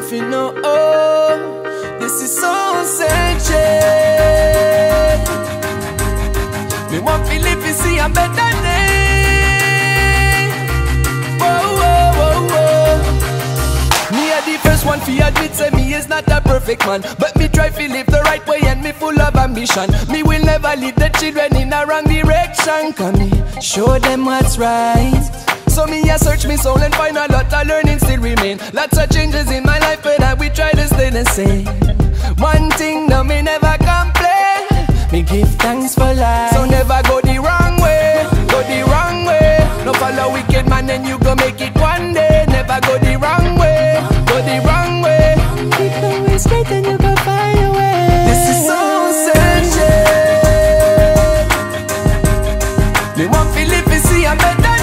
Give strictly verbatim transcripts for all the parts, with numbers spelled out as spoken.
if you know, oh, this is so searching. Me want to live to see a better day. Whoa, whoa, whoa, whoa. Me a the first one fi admit say me is not a perfect man, but me try to live the right way and me full of ambition. Me will never lead the children in a wrong direction. Can me show them what's right. So me a search me soul and find a lot of learning still remain. Lots of changes in my life, but I will try to stay the same. One thing that me never complain, me give thanks for life. So never go the wrong way, go the wrong way. No follow wicked man and you go make it one day. Never go the wrong way, go the wrong way. Keep the way straight and you go find your way. This is so searching. Me want to live to see a better day.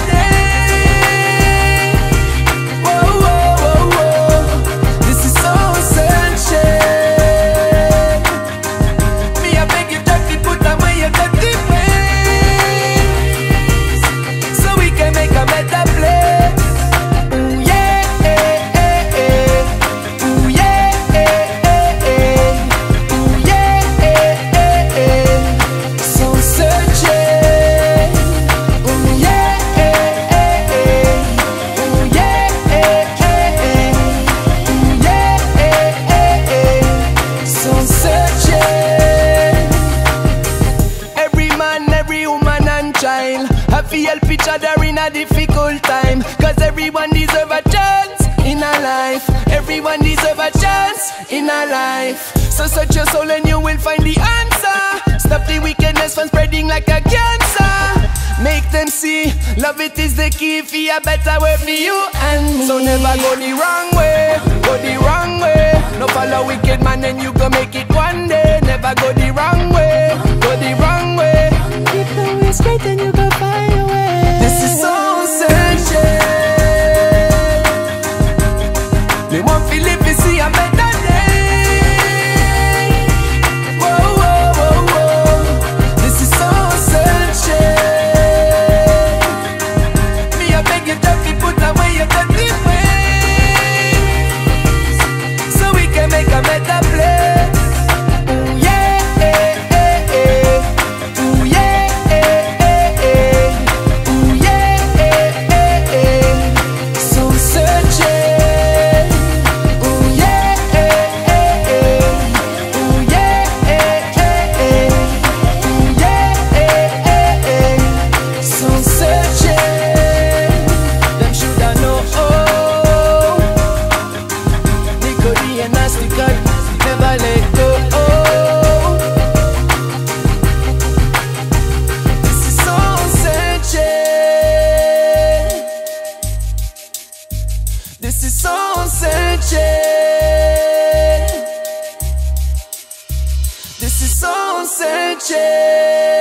Have to help each other in a difficult time, cause everyone deserve a chance in a life. Everyone deserve a chance in a life. So search your soul and you will find the answer. Stop the wickedness from spreading like a cancer. Make them see love, it is the key for a better way for you and me. So never go the wrong way, go the wrong way. No follow wicked man and you go make it one day. Never go the wrong way, go the wrong way. Keep the way straight and you go find your way. This is so searching. Me want to live to see a better day. Whoa, whoa, whoa, whoa. This is so searching. Me I beg you dirty, put away your dirty ways, so we can make a better place. Never let go. This is so searching. This is so searching. This is so searching.